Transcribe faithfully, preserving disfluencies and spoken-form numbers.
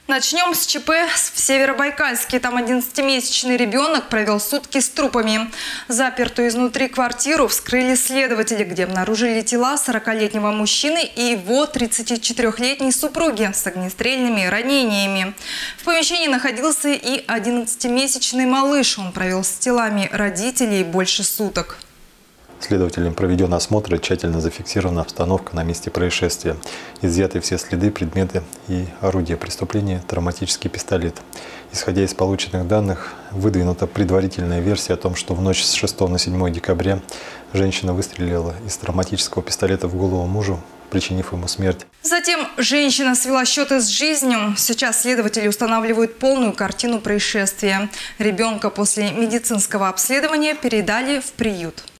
Начнем с ЧП в Северобайкальске. Там одиннадцатимесячный ребенок провел сутки с трупами. Запертую изнутри квартиру вскрыли следователи, где обнаружили тела сорокалетнего мужчины и его тридцатичетырёхлетней супруги с огнестрельными ранениями. В помещении находился и одиннадцатимесячный малыш. Он провел с телами родителей больше суток. Следователям проведен осмотр и тщательно зафиксирована обстановка на месте происшествия. Изъяты все следы, предметы и орудия преступления, травматический пистолет. Исходя из полученных данных, выдвинута предварительная версия о том, что в ночь с шестого на седьмое декабря женщина выстрелила из травматического пистолета в голову мужу, причинив ему смерть. Затем женщина свела счеты с жизнью. Сейчас следователи устанавливают полную картину происшествия. Ребенка после медицинского обследования передали в приют.